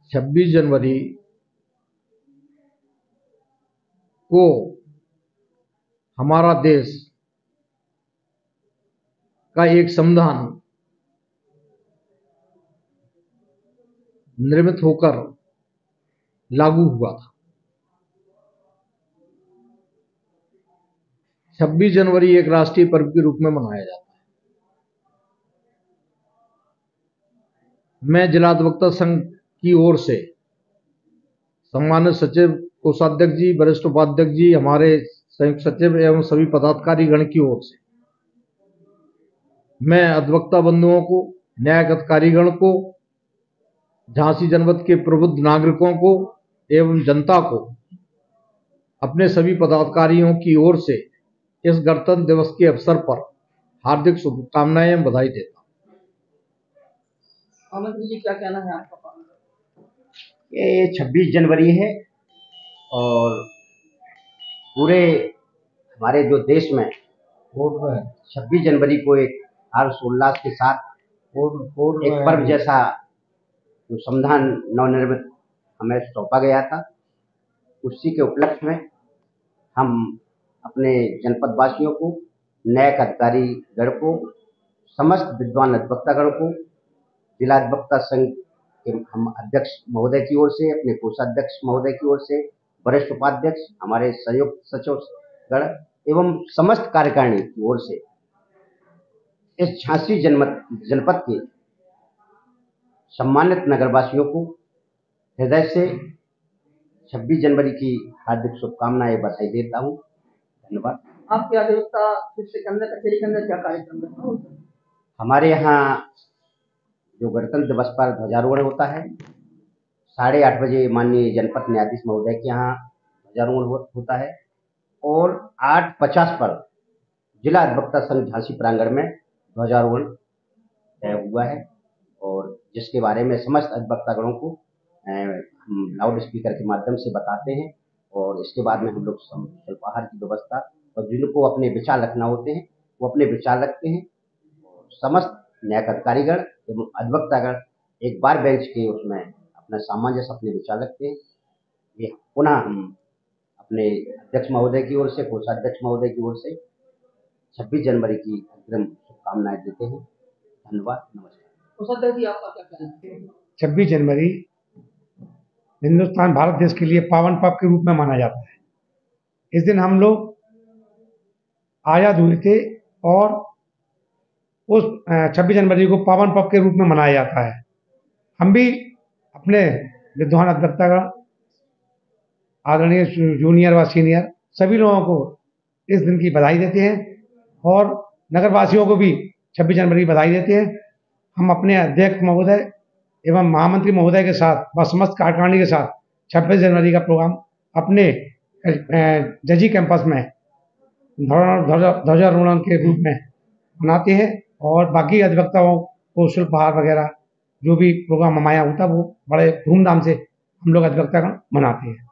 26 जनवरी को हमारा देश का एक संविधान निर्मित होकर लागू हुआ था। 26 जनवरी एक राष्ट्रीय पर्व के रूप में मनाया जाता है। मैं जिला अधिवक्ता संघ की ओर से सम्मानित सचिव, कोषाध्यक्ष जी, वरिष्ठ उपाध्यक्ष जी, हमारे संयुक्त सचिव एवं सभी पदाधिकारी गण की ओर से मैं अधिवक्ता बंधुओं को, न्यायिक अधिकारीगण को, झांसी जनपद के प्रबुद्ध नागरिकों को एवं जनता को अपने सभी पदाधिकारियों की ओर से इस गणतंत्र दिवस के अवसर पर हार्दिक शुभकामनाएं एवं बधाई देता हूं। मंत्री जी, क्या कहना है आपका? ये 26 जनवरी है और पूरे हमारे जो देश में 26 जनवरी को एक हर्षोल्लास के साथ एक पर्व जैसा जो संविधान नवनिर्मित हमें सौंपा गया था, उसी के उपलक्ष्य में हम अपने जनपद वासियों को, न्यायिक अधिकारी गण को, समस्त विद्वान अधिवक्तागण को, जिला अधिवक्ता संघ के हम अध्यक्ष महोदय की ओर से, अपने कोषाध्यक्ष महोदय की ओर से, वरिष्ठ उपाध्यक्ष, हमारे संयुक्त सचिव गण एवं समस्त कार्यकारिणी की ओर से इस झांसी जनपद के सम्मानित नगरवासियों को हृदय से 26 जनवरी की हार्दिक शुभकामनाएं, बधाई देता हूं। धन्यवाद। आपके अधिवक्ता कचहरी के अंदर क्या कार्यक्रम है? हमारे यहाँ जो गणतंत्र दिवस पर ध्वजारोहण होता है, 8:30 बजे माननीय जनपद न्यायाधीश महोदय के यहाँ ध्वजारोहण होता है और 8:50 पर जिला अधिवक्ता संघ झांसी प्रांगण में ध्वजारोहण तय हुआ है और जिसके बारे में समस्त अधिवक्तागणों को हम लाउड स्पीकर के माध्यम से बताते हैं और इसके बाद में हम लोग अल्पाहार की व्यवस्था और जिनको अपने विचार रखना होते हैं वो अपने विचार रखते हैं और समस्त न्यायिक अधिकारीगण एवं अधिवक्तागण एक बार बेंच के उसमें अपना सामंजस्य, अपने विचार रखते हैं। ये पुनः हम अपने अध्यक्ष महोदय की ओर से, कोषाध्यक्ष महोदय की ओर से 26 जनवरी की अग्रिम शुभकामनाएं देते हैं। धन्यवाद, नमस्कार। कोषाध्यक्ष जी, आपका क्या कहना है? 26 जनवरी हिंदुस्तान भारत देश के लिए पावन पर्व के रूप में माना जाता है। इस दिन हम लोग आज़ाद हुए थे और उस 26 जनवरी को पावन पर्व के रूप में मनाया जाता है। हम भी अपने विद्वान अधिवक्तागण, आदरणीय जूनियर व सीनियर सभी लोगों को इस दिन की बधाई देते हैं और नगरवासियों को भी 26 जनवरी की बधाई देते हैं। हम अपने अध्यक्ष महोदय एवं महामंत्री महोदय के साथ व समस्त कार्यकारिणी के साथ 26 जनवरी का प्रोग्राम अपने जजी कैंपस में ध्वजारोहण के रूप में मनाते हैं और बाकी अधिवक्ताओं को शुल्कहार वगैरह जो भी प्रोग्राम हमारे यहाँ होता है वो बड़े धूमधाम से हम लोग अधिवक्तागण मनाते हैं।